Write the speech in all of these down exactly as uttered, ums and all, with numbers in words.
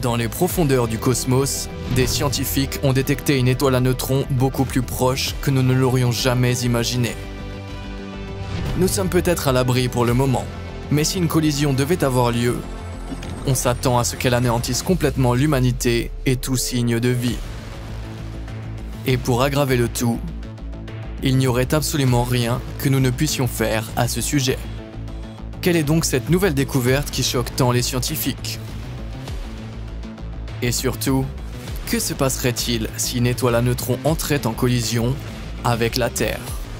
Dans les profondeurs du cosmos, des scientifiques ont détecté une étoile à neutrons beaucoup plus proche que nous ne l'aurions jamais imaginé. Nous sommes peut-être à l'abri pour le moment, mais si une collision devait avoir lieu, on s'attend à ce qu'elle anéantisse complètement l'humanité et tout signe de vie. Et pour aggraver le tout, il n'y aurait absolument rien que nous ne puissions faire à ce sujet. Quelle est donc cette nouvelle découverte qui choque tant les scientifiques? Et surtout, que se passerait-il si une étoile à neutrons entrait en collision avec la Terre?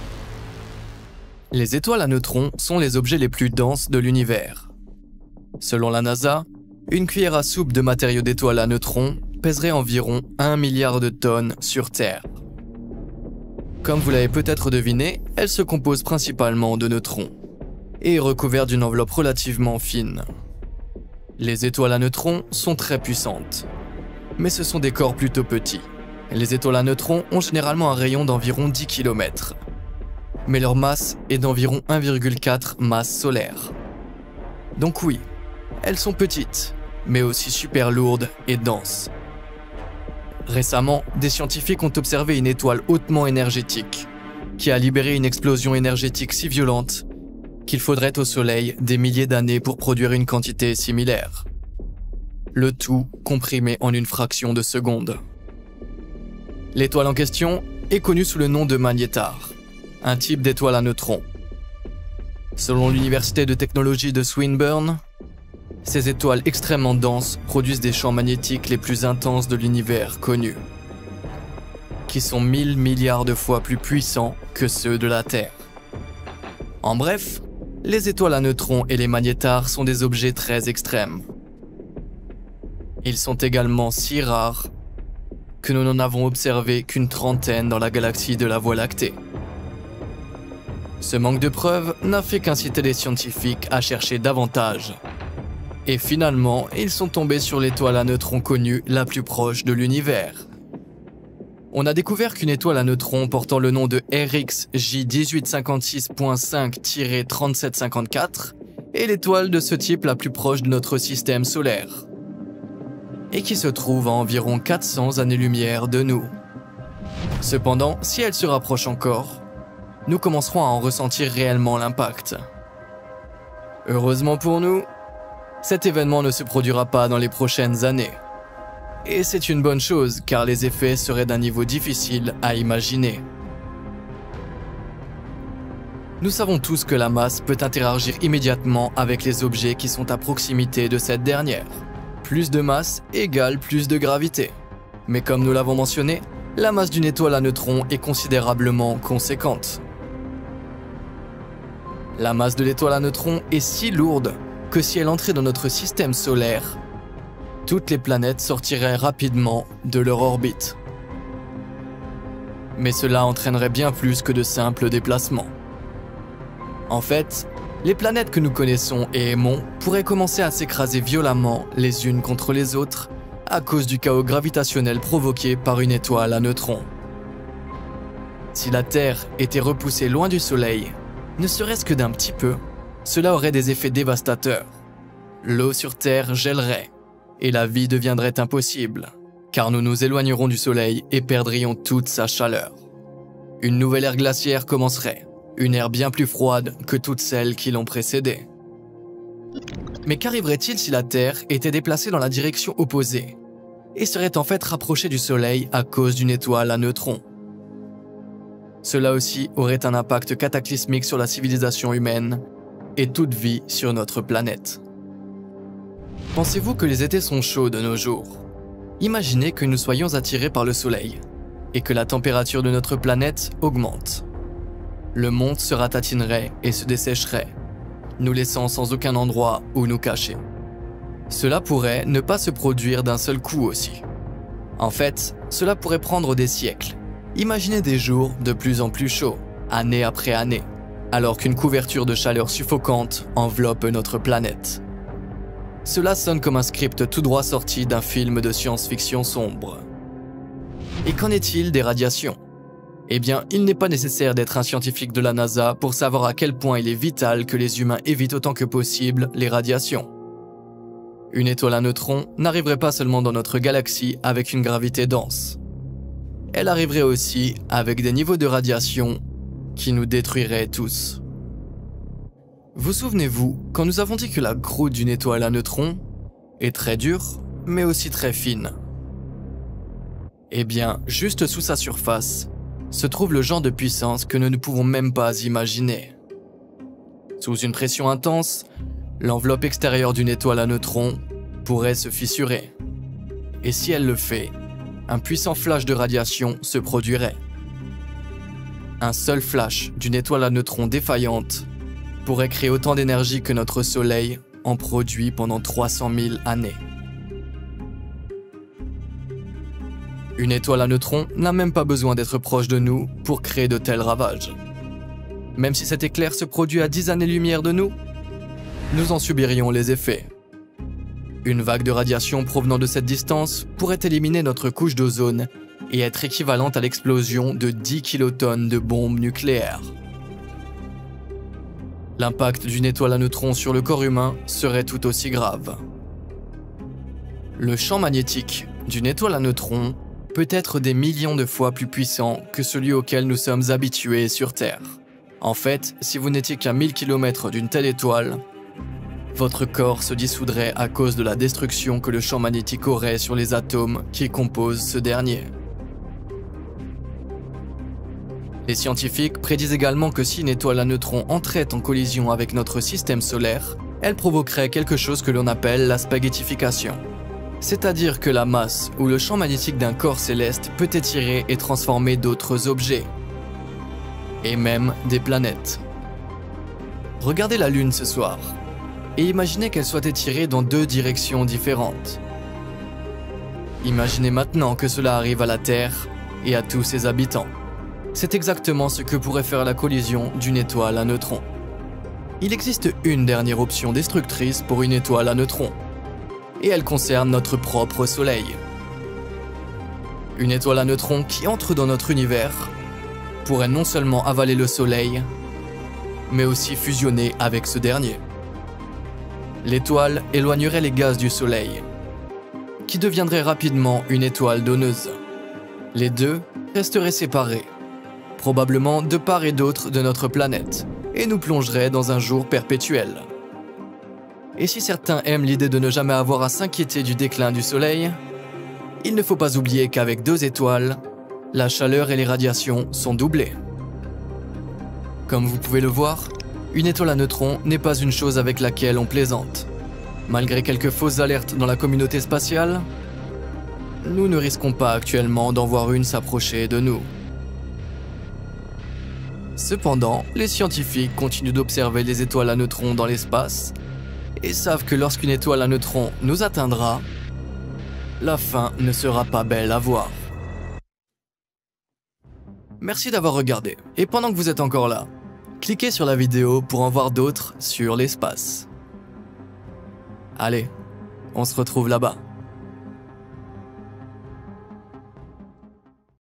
Les étoiles à neutrons sont les objets les plus denses de l'univers. Selon la NASA, une cuillère à soupe de matériaux d'étoiles à neutrons pèserait environ un milliard de tonnes sur Terre. Comme vous l'avez peut-être deviné, elle se compose principalement de neutrons et est recouverte d'une enveloppe relativement fine. Les étoiles à neutrons sont très puissantes, mais ce sont des corps plutôt petits. Les étoiles à neutrons ont généralement un rayon d'environ dix kilomètres, mais leur masse est d'environ un virgule quatre masses solaires. Donc oui, elles sont petites, mais aussi super lourdes et denses. Récemment, des scientifiques ont observé une étoile hautement énergétique, qui a libéré une explosion énergétique si violente qu'il faudrait au Soleil des milliers d'années pour produire une quantité similaire. Le tout comprimé en une fraction de seconde. L'étoile en question est connue sous le nom de magnétar, un type d'étoile à neutrons. Selon l'université de technologie de Swinburne, ces étoiles extrêmement denses produisent des champs magnétiques les plus intenses de l'univers connu, qui sont mille milliards de fois plus puissants que ceux de la Terre. En bref, les étoiles à neutrons et les magnétars sont des objets très extrêmes. Ils sont également si rares que nous n'en avons observé qu'une trentaine dans la galaxie de la Voie lactée. Ce manque de preuves n'a fait qu'inciter les scientifiques à chercher davantage. Et finalement, ils sont tombés sur l'étoile à neutrons connue la plus proche de l'univers. On a découvert qu'une étoile à neutrons portant le nom de R X J dix-huit cinquante-six point cinq trente-sept cinquante-quatre est l'étoile de ce type la plus proche de notre système solaire, et qui se trouve à environ quatre cents années-lumière de nous. Cependant, si elle se rapproche encore, nous commencerons à en ressentir réellement l'impact. Heureusement pour nous, cet événement ne se produira pas dans les prochaines années. Et c'est une bonne chose, car les effets seraient d'un niveau difficile à imaginer. Nous savons tous que la masse peut interagir immédiatement avec les objets qui sont à proximité de cette dernière. Plus de masse égale plus de gravité. Mais comme nous l'avons mentionné, la masse d'une étoile à neutrons est considérablement conséquente. La masse de l'étoile à neutrons est si lourde que si elle entrait dans notre système solaire, toutes les planètes sortiraient rapidement de leur orbite. Mais cela entraînerait bien plus que de simples déplacements. En fait, les planètes que nous connaissons et aimons pourraient commencer à s'écraser violemment les unes contre les autres à cause du chaos gravitationnel provoqué par une étoile à neutrons. Si la Terre était repoussée loin du Soleil, ne serait-ce que d'un petit peu, cela aurait des effets dévastateurs. L'eau sur Terre gèlerait, et la vie deviendrait impossible, car nous nous éloignerons du Soleil et perdrions toute sa chaleur. Une nouvelle ère glaciaire commencerait, une ère bien plus froide que toutes celles qui l'ont précédée. Mais qu'arriverait-il si la Terre était déplacée dans la direction opposée, et serait en fait rapprochée du Soleil à cause d'une étoile à neutrons? Cela aussi aurait un impact cataclysmique sur la civilisation humaine et toute vie sur notre planète. Pensez-vous que les étés sont chauds de nos jours? Imaginez que nous soyons attirés par le Soleil et que la température de notre planète augmente. Le monde se ratatinerait et se dessécherait, nous laissant sans aucun endroit où nous cacher. Cela pourrait ne pas se produire d'un seul coup aussi. En fait, cela pourrait prendre des siècles. Imaginez des jours de plus en plus chauds, année après année, alors qu'une couverture de chaleur suffocante enveloppe notre planète. Cela sonne comme un script tout droit sorti d'un film de science-fiction sombre. Et qu'en est-il des radiations? Eh bien, il n'est pas nécessaire d'être un scientifique de la NASA pour savoir à quel point il est vital que les humains évitent autant que possible les radiations. Une étoile à neutrons n'arriverait pas seulement dans notre galaxie avec une gravité dense. Elle arriverait aussi avec des niveaux de radiation qui nous détruiraient tous. Vous souvenez-vous, quand nous avons dit que la croûte d'une étoile à neutrons est très dure, mais aussi très fine? Eh bien, juste sous sa surface, se trouve le genre de puissance que nous ne pouvons même pas imaginer. Sous une pression intense, l'enveloppe extérieure d'une étoile à neutrons pourrait se fissurer. Et si elle le fait, un puissant flash de radiation se produirait. Un seul flash d'une étoile à neutrons défaillante pourrait créer autant d'énergie que notre Soleil en produit pendant trois cent mille années. Une étoile à neutrons n'a même pas besoin d'être proche de nous pour créer de tels ravages. Même si cet éclair se produit à dix années-lumière de nous, nous en subirions les effets. Une vague de radiation provenant de cette distance pourrait éliminer notre couche d'ozone et être équivalente à l'explosion de dix kilotonnes de bombes nucléaires. L'impact d'une étoile à neutrons sur le corps humain serait tout aussi grave. Le champ magnétique d'une étoile à neutrons peut être des millions de fois plus puissant que celui auquel nous sommes habitués sur Terre. En fait, si vous n'étiez qu'à mille kilomètres d'une telle étoile, votre corps se dissoudrait à cause de la destruction que le champ magnétique aurait sur les atomes qui composent ce dernier. Les scientifiques prédisent également que si une étoile à neutrons entrait en collision avec notre système solaire, elle provoquerait quelque chose que l'on appelle la spaghettification. C'est-à-dire que la masse ou le champ magnétique d'un corps céleste peut étirer et transformer d'autres objets, et même des planètes. Regardez la Lune ce soir, et imaginez qu'elle soit étirée dans deux directions différentes. Imaginez maintenant que cela arrive à la Terre et à tous ses habitants. C'est exactement ce que pourrait faire la collision d'une étoile à neutrons. Il existe une dernière option destructrice pour une étoile à neutrons, et elle concerne notre propre Soleil. Une étoile à neutrons qui entre dans notre univers pourrait non seulement avaler le Soleil, mais aussi fusionner avec ce dernier. L'étoile éloignerait les gaz du Soleil, qui deviendrait rapidement une étoile donneuse. Les deux resteraient séparés, probablement de part et d'autre de notre planète, et nous plongeraient dans un jour perpétuel. Et si certains aiment l'idée de ne jamais avoir à s'inquiéter du déclin du Soleil, il ne faut pas oublier qu'avec deux étoiles, la chaleur et les radiations sont doublées. Comme vous pouvez le voir, une étoile à neutrons n'est pas une chose avec laquelle on plaisante. Malgré quelques fausses alertes dans la communauté spatiale, nous ne risquons pas actuellement d'en voir une s'approcher de nous. Cependant, les scientifiques continuent d'observer les étoiles à neutrons dans l'espace et savent que lorsqu'une étoile à neutrons nous atteindra, la fin ne sera pas belle à voir. Merci d'avoir regardé, et pendant que vous êtes encore là, cliquez sur la vidéo pour en voir d'autres sur l'espace. Allez, on se retrouve là-bas.